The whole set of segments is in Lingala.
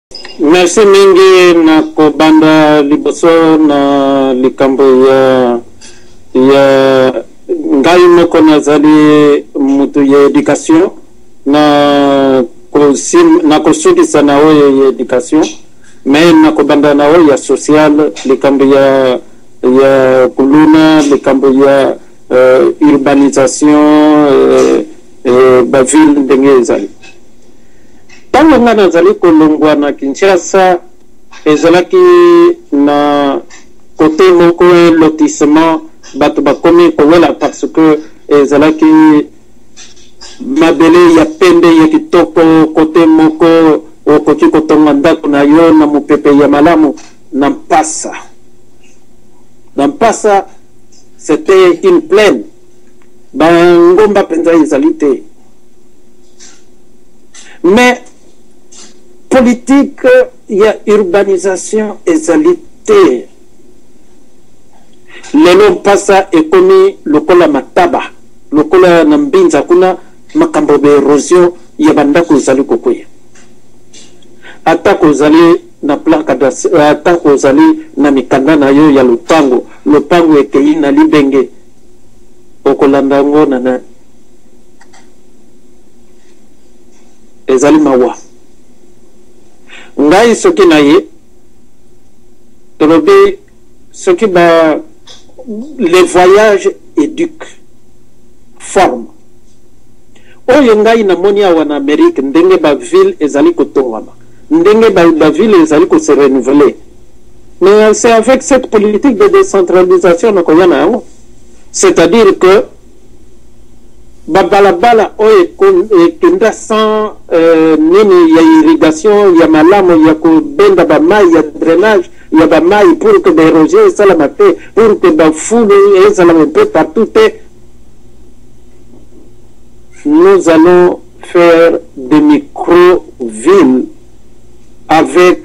Merci mingi na kobanda liboso na likambo ya ngai moko nazali mutu ya education na kosudisa na oyo ya education mais na kobanda na oyo ya social likambo ya kuluna likambo ya urbanisation baville ndenge ezali. Tango nga nazali kolongwa na Kinshasa ezalaki na kote moko lotissement bato bakomi kowela parce que ezalaki mabele ya pembe ya kitoko kote moko okoki kotonga ndako na yo na mopepe ya malamu na Mpasa c'était une plaine bangomba penza ezali te mais politique ya urbanisation ezalité lelo Mpasa ekomi lokola mataba lokola na mbinza kuna makambo be erosion ya bandako ezali kokwea ata kozali na plan cadastre ata kozali na mikanda na yo ya lopango ekei na libenge okolanda ngo na ezali mawa ngai soki na ye tolobi soki ba les voyages éduquent forme oyo ngai namoni awa na Amérique ndenge ba ville ezali kotongama ndenge ba ville ezali ko se renouveler mais c'est avec cette politique de décentralisation na koyana yango c'est-à-dire que babalabala oyo ekenda sans nini ya irrigation ya malamu ya kobenda bamai ya drainage ya bamai pour que baérosion esalama te pour que bafulu esalama pe partout te. Nous allons faire des micro-villes avec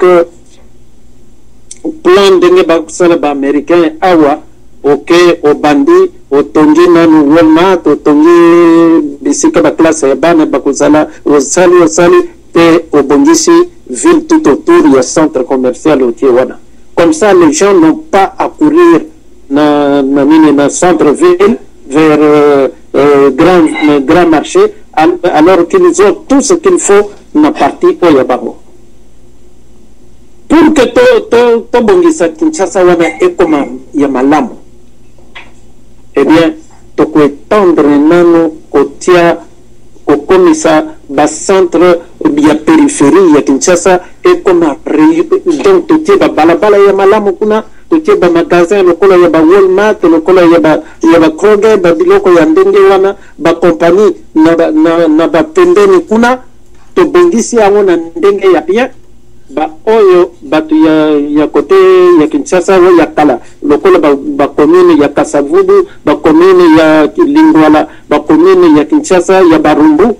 plan ndenge bakusala ba américain awa ok obandi otongi nanu Walmart otongi bisika ba classe ya bana bakuzala osali te obongisi ville tout autour ya centre commercial otie wana comme ça les gens n'ont pas à courir na centre ville vers grand marché alors qu'ils ont tout ce qu'il faut na partie oya bango pour que to bongisa Kinshasa wana ekoma ya malamu. Eh bien, toko étendre nano kotia kokomisa ba centre ya périphérie ya Kinshasa ekoma donc totie ba balabala ya malamu kuna totie ba magasin lokola ya ba Walmart lokola ya ba Kroger ba biloko ya ndenge wana ba compagnie na ba pembeni kuna to bongisi yango na ndenge ya bien ba oyo batu ya kote ya Kinshasa wo ya kala lokola ba commune ya Kasavubu ba commune ya Lingwala ba commune ya Kinshasa ya Barumbu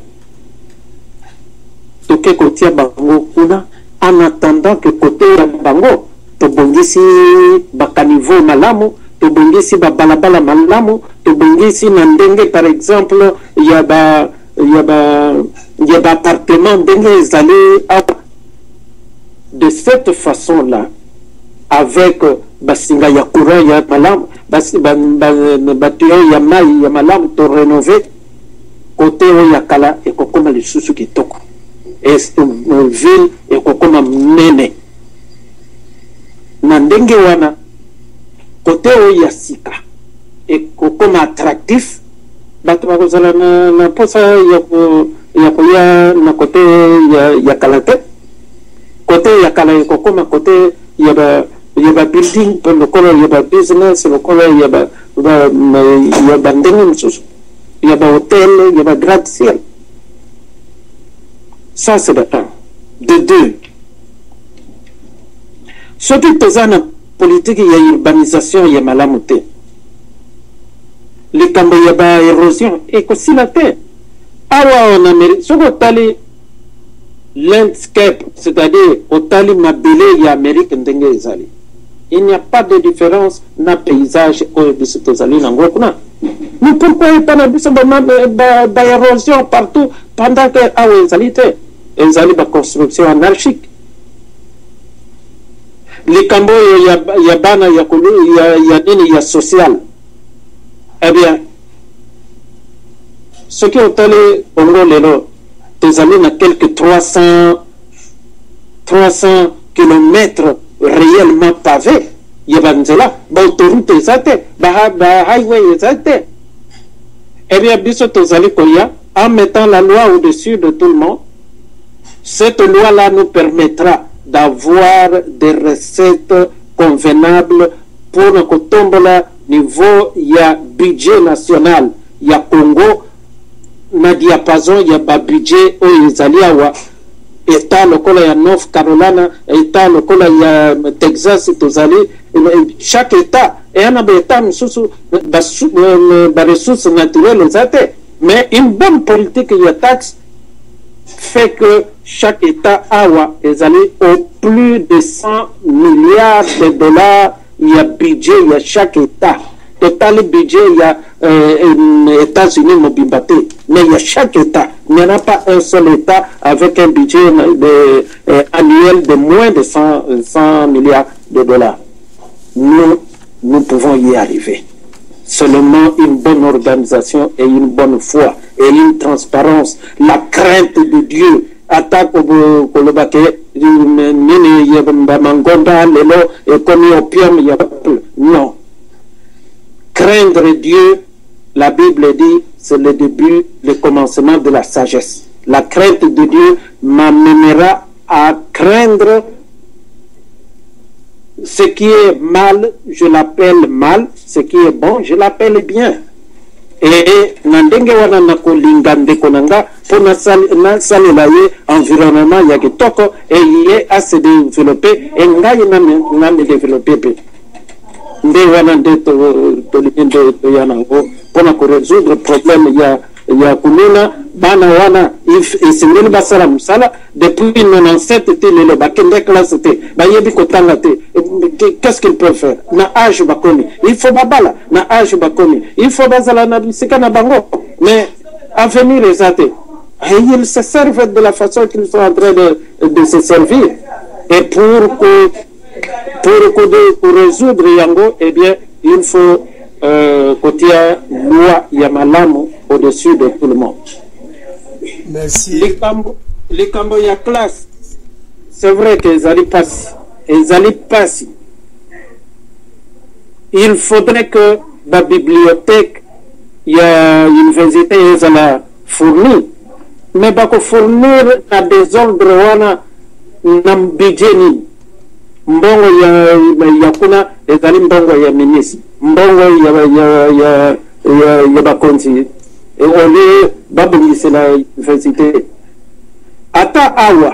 toke kotia bango kuna en attendant que kote ya bango to bongisi ba caniveau malamu to bongisi ba balabala malamu to bongisi na ndenge par exemple ya ba appartement ndenge ezali de cette façon-là, avec basinga ya courant ya malam, batuya ya mai ya malam to rénover côté ya kala et kokoma le susu kitoko. Est ville et kokoma nene. Na ndenge wana côté ya sika et kokoma attractif batu bakozala na posa ya koya na côté ya kalate. Côté ya kala kokoma côté ya ba building lokola ya ba business lokola ya ba ndenge msusu ya ba hôtel ya ba gratte-ciel. Ça c'est de un. De deux, ce qui tozana politique ya urbanisation ya malamu te likambo ya ba érosion ekosila te awa en Amérique soko tali landscape, c'est-à-dire au tali mabele ya Amérique ndenge ezali. Il n'y a pas de différence na paysage au biso tozali nango kuna. Mais pourquoi il y a biso ba érosion partout pendant que awa ezali te? Ezali ba construction anarchique. likambo ya bana ya kulu ya nini ya social. Eh bien, ceux qui ont allé au Congo, des amis na quelques 300 kilomètres réellement pavés. Yebanzela, autoroute zate, highway zate. Eh bien, biso tozali koya, en mettant la loi au-dessus de tout le monde, cette loi-là nous permettra d'avoir des recettes convenables pour notre tombola niveau ya budget national ya Congo na diapason ya ba budget oyo ezali awa État lokola ya North Carolina, État lokola ya Texas tozali chaque État et un État misusu ba ressources naturelles zate, mais une bonne politique ya taxe fait que chaque État awa ezali au plus de 100 milliards de dollars il y a budget il y a chaque État total budget il y a États-Unis mobibaté, mais il y a chaque État, il n'y en a pas un seul État avec un budget annuel de moins de 100 milliards de dollars. Nous pouvons y arriver. Seulement une bonne organisation et une bonne foi et une transparence, la crainte de Dieu. Attaque au Kolobake, Nini Yamangonda, Lelo, et comme opium, il y a peu. Non. Craindre Dieu, la Bible dit, c'est le début, le commencement de la sagesse. La crainte de Dieu m'amènera à craindre ce qui est mal, je l'appelle mal, ce qui est bon, je l'appelle bien. Et nandenge wana nakolinga ndeko nanga pour na salela ye environnement ya kitoko et yé à se développer et ngai na me développer pe nde wana nde to yanango pour résoudre problème ya kununa bana wana if isengeli basala musala depuis 97 te lelo bakende classe te bayebi kotanga te. Qu'est-ce qu'ils peuvent faire na âge bakomi il faut babala na âge bakomi il faut bazala na bisika na bango, mais avenir les athées et ils se servent de la façon qu'ils sont en train de se servir et pour résoudre yango, eh bien il faut kotia loi ya malamu au-dessus de tout le monde. Merci. Les cambo ya classe, c'est vrai qu'ils allaient passer. Il faudrait que la bibliothèque, il y a une université, ils allaient fournir. Mais bako fournir à des ordres wana nam bijeni. Mbongo ya kuna ezali mbongo ya ministre. Mbongo ya bakonzi. Et on est babungisi la université. Ata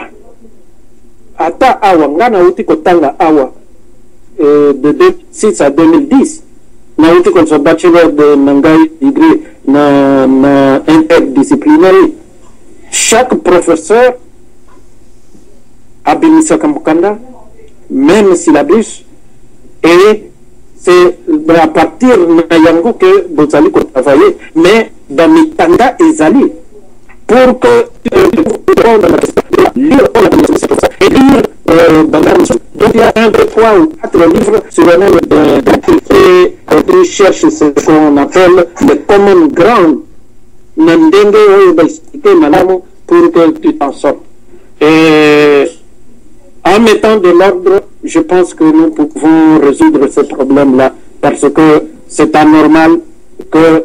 awa ngana uti kotanga awa de 2006 à 2010 na uti kon son bachelor de nangai degré na interdisciplinaire. Chaque professeur a bénissé Kamukanda, même syllabus, et c'est à partir de Yango que vous allez travailler, mais dans Mitanga et Zali, pour que lire et lire donc il y a 1, 2, 3 ou 4 livres sur le même et tu cherches ce qu'on appelle le common ground nandenge ou expliquer malamu pour que tu t'en sortes. Et en mettant de l'ordre, je pense que nous pouvons résoudre ce problème-là, parce que c'est anormal que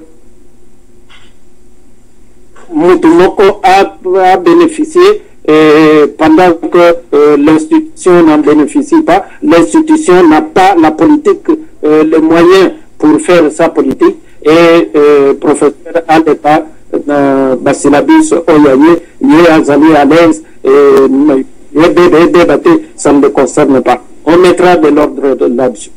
Mutumoko a bénéficié pendant que l'institution n'en bénéficie pas. L'institution n'a pas la politique, les moyens pour faire sa politique, et professeur à l'État, Basilabus Oyaye, il est à l'aise, ça ne le concerne pas. On mettra de l'ordre là-dessus.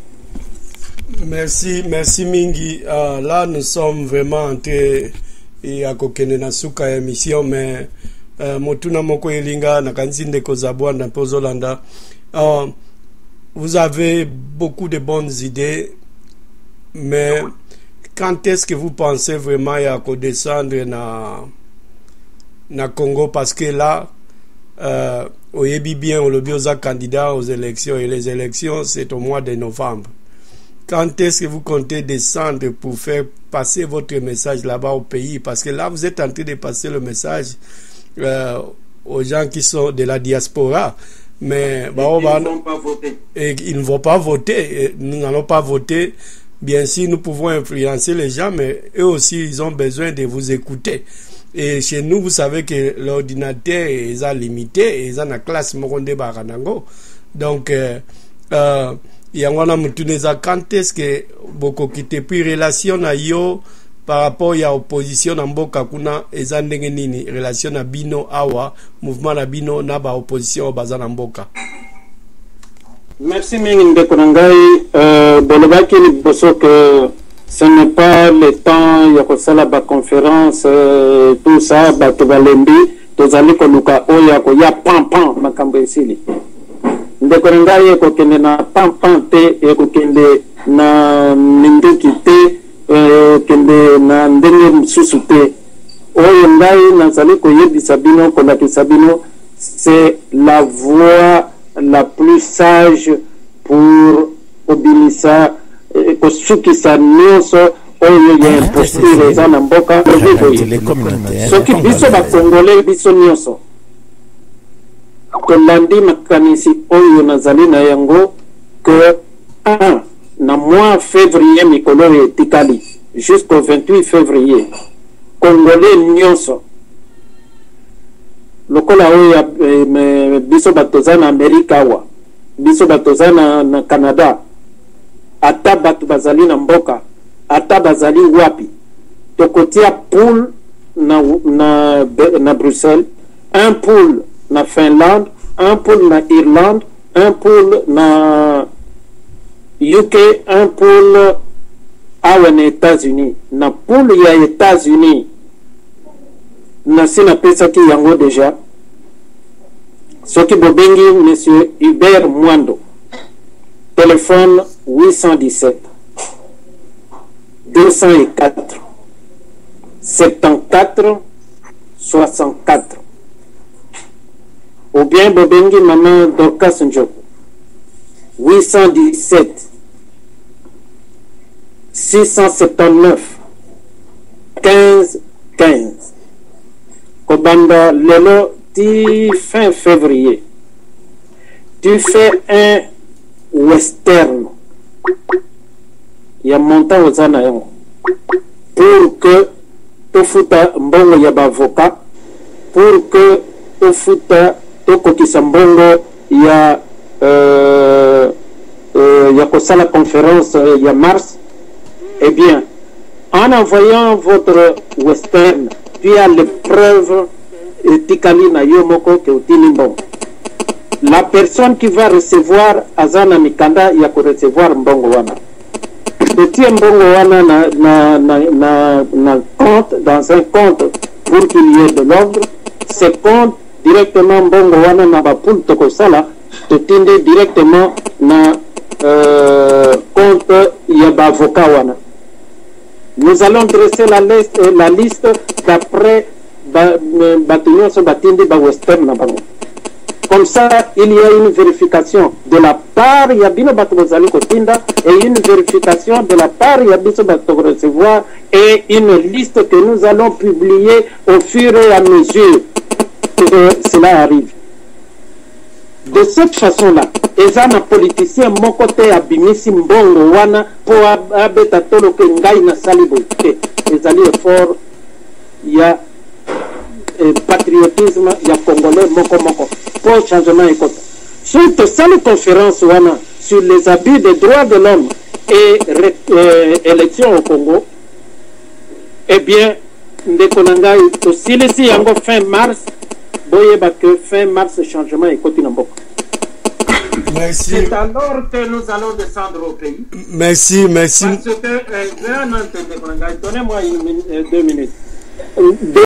Merci Mingi. Là, nous sommes vraiment entrés à kokene na suka émission, mais motuna moko elinga na kanzinde kozabwa na pozolanda. Vous avez beaucoup de bonnes idées, mais quand est-ce que vous pensez vraiment à descendre na Congo, parce que là oyebi bien olobi oza candidat aux élections et les élections c'est au mois de novembre. Quand est-ce que vous comptez descendre pour faire passer votre message là-bas au pays? Parce que là, vous êtes en train de passer le message aux gens qui sont de la diaspora. Mais ils ne vont pas voter. Et ils ne vont pas voter. Et nous n'allons pas voter. Bien sûr, nous pouvons influencer les gens, mais eux aussi, ils ont besoin de vous écouter. Et chez nous, vous savez que l'ordinateur est limité. Et ils ont la classe Moronde Baranango. Donc, quand est-ce que beaucoup qui te puis relation na yo par rapport à opposition na mboka kuna eza ndenge nini relation na bino awa mouvement na bino na ba opposition baza na mboka? Merci mingi ndeko na ngai bolobaki liboso que ce n'est pas le temps ya kosala ba conférence tout ça bato balembi tozali koluka oya ko ya pam makambo esili ndeko na ngai ekokende na pam te ekokende na minduki te kende na ndenge mosusu te oyo ngai nazali koyebisa bino kolakisa bino c'est la voie la plus sage pour obinisa kosukisa nyonso oyo ya imposture eza na mboka soki biso bakongole biso nyonso kolandi makanisi oyo nazali na yango que na mois février mikolo etikali jusqu'au 28 février congolais nyonso lokola oyo biso batoza na Amerika awa biso batoza na Canada ata bato bazali na mboka ata bazali wapi tokotia poule na Bruxelles, un poule na Finlande, un poule na Irlande, un poule na UK, un poule awa na États-Unis. Na poule ya États-Unis nasi na pesa ki yango déjà soki bobengi monsieur Hubert Mwando, téléphone 817 204 74 64, ou bien bobengi maman Dorcas Njoko 817 679 15 15. Kobanda lelo ti fin février tu fais un western ya montant aux anayon pour que tofuta mbongo ya bavoka, pour que tofuta tokokisa mbongo ya kosala conférence ya mars. Eh bien, en envoyant votre western, tu as les preuves tikali na yomoko ke utili mbongo. La personne qui va recevoir azana mikanda ya ko recevoir mbongo wana. Petit mbongo wana na compte, dans un compte pour qu'il y ait de l'ordre. Ce compte directement mbongo wana na bapul tokosala totinde directement na compte ya bavoka wana. Nous allons dresser la liste d'après Batignon son batindi ba western na bango. Comme ça, il y a une vérification de la part Yabino Batozali Kotinda et une vérification de la part Yabiso Bato recevoir et une liste que nous allons publier au fur et à mesure que cela arrive. De cette façon-là, les un politicien mon côté abimisi mbongo wana pour abeta tolo ke ngai na salibo te. Les alliés forts, il y a patriotisme, il y a congolais moko pour changement économique. Sur cette conférence wana sur les abus des droits de l'homme et élections au Congo, eh bien, ndekonangai to silisi yango fin mars, boyeba que fin mars changement économique. Merci. C'est alors que nous allons descendre au pays. Merci. Parce que, donnez-moi 2 minutes.